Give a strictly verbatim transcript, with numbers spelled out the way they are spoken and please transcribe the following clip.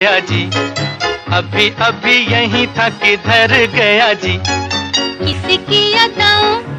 गया जी, अभी अभी यहीं था किधर गया जी। किसकी अदाओं